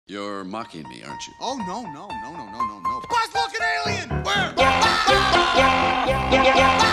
You're mocking me, aren't you? Oh, no. Boss, look, an alien! Where?